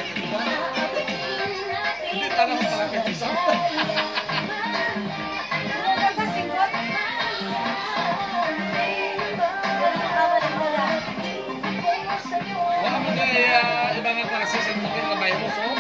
Hindi tanong pala kay Tisa. Wala mo nga ibang klase sa mungkin na virus, oh.